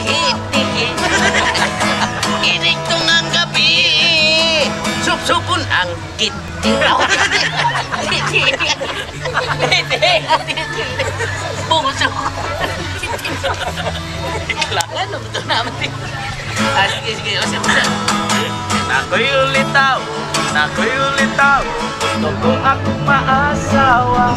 Initong ang gabi, supsupon ang kitiraw. Bungso. Ano ba ito naman? Sige, Ako'y ulitaw, gusto ko akong maasawa.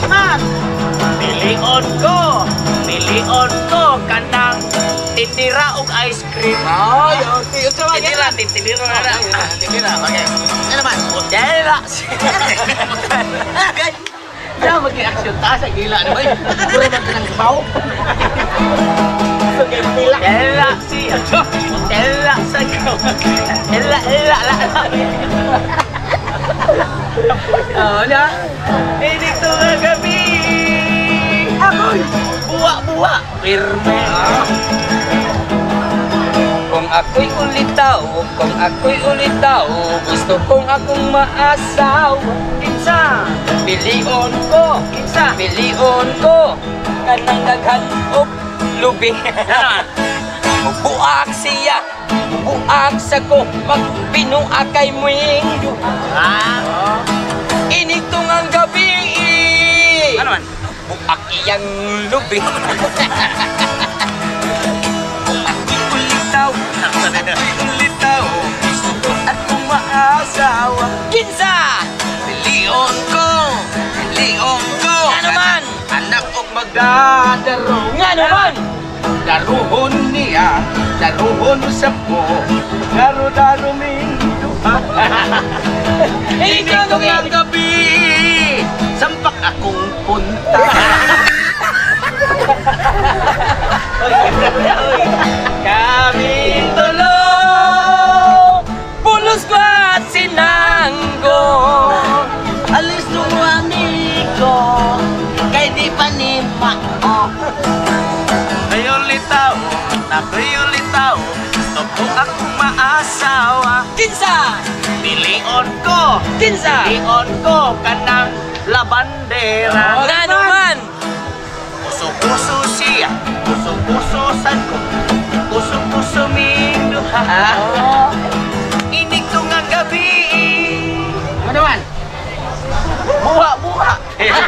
Pilion ko kanang titira og ice cream. Ay, yun trabaho yan. Titira na lang. Titira, okay. Ano naman? Titira. Kaya mag-i-action taas, ang gila naman. Puro man ka ng baw. Tela siya. Tela sa ko. Tela. Oo na. Dito nga gabi. Ako'y Buwa. Pirme. Kung ako'y ulitaw, gusto kong akong maasawa. Kinsa, pilion ko, kanang daghan og lubi. Buak siya, buak sa ko, magpinuha kay muing duha. Initong ang gabi. Ano man? Buak iyang lubi. Ulitaw, gusto ko akong maasawa. Kinsa! Pilion ko. Ano man? Anak ko magdadaro. Nga naman! Daruhon niya, daruhon sa po. Daro-daro minduha. Ikaw ang gabi, sampak akong punta. Kami tulo, pulos ko at sinanggo. Alis nung amigo, kay di pa ni Mao. Ako'y ulitaw, gusto ko akong maasawa. Kinsa! Pilion ko kanang labandera. Nga naman! Puso siya, puso sa ko, puso minduha. Initong ang gabi. Ano naman? Buha.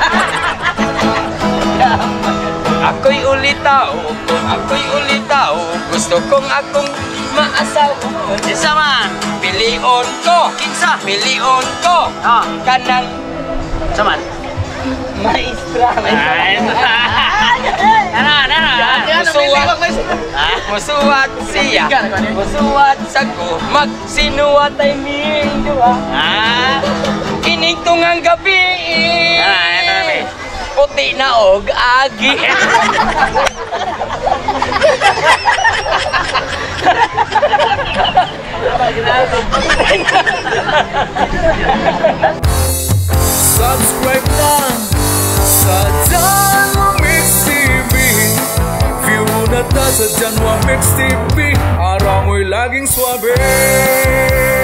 Ako'y ulitaw, gusto kong akong maasawa. Kinsa man? Pilion ko, kanang saman? Maestra. Musuwat siya, musuwat sa ko, magsinuwat ay minduha. Initong ang gabi. Puti na og agi. Subscribe na sa Janwa Mix TV. View na ta sa Janwa Mix TV para mo'y laging swabe.